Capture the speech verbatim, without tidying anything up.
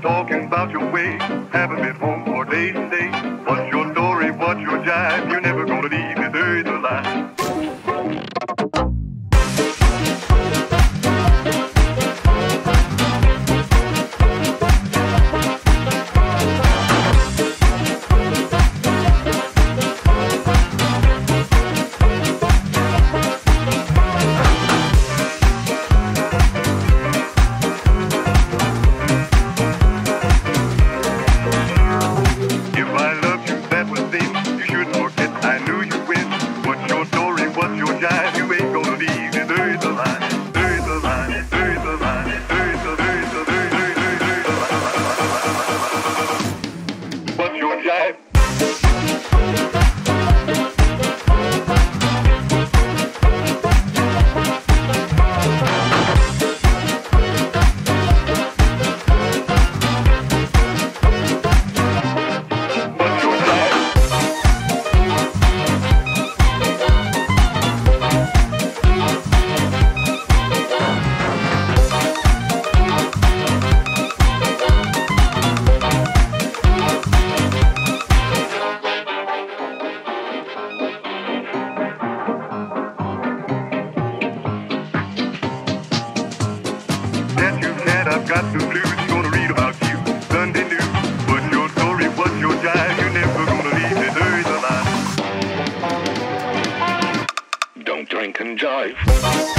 talking about your way. Haven't been home for days and days. What's your story? What's your jive? You're never gonna leave this earth alive. I've got the blues, gonna read about you Sunday news. What's your story, what's your jive? You're never gonna leave this earth alive. Don't drink and jive.